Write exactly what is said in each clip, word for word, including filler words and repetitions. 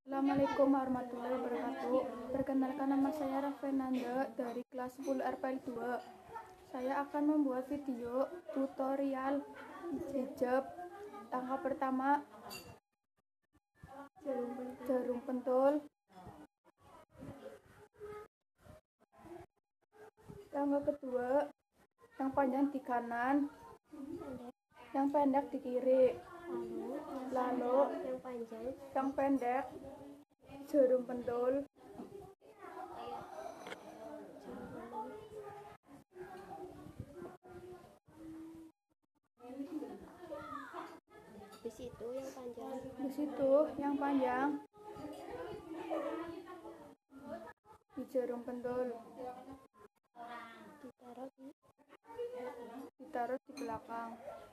Assalamualaikum warahmatullahi wabarakatuh. Perkenalkan, nama saya Refenanda dari kelas sepuluh R P L dua. Saya akan membuat video tutorial hijab. Langkah pertama, jarum pentul. Langkah kedua, yang panjang di kanan, yang pendek di kiri. Lalu yang panjang, yang pendek, jarum pentul. di situ yang panjang, Di situ yang panjang di jarum pentul, ditaruh di ditaruh di belakang.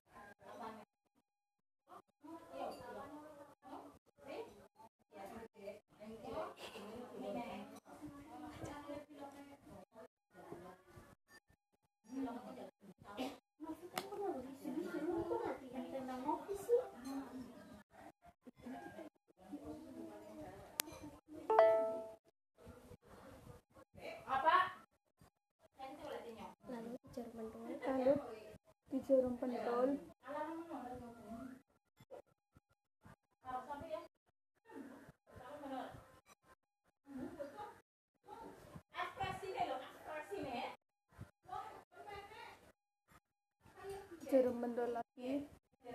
lalu di jarum pentul, Lalu di jarum pentul, jarum pentul lagi,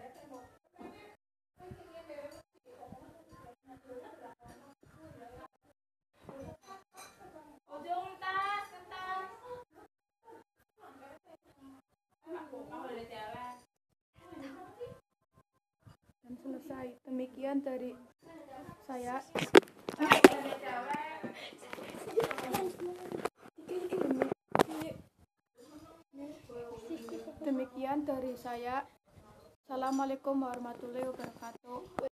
dan selesai. Demikian dari saya. Demikian dari saya. Assalamualaikum warahmatullahi wabarakatuh.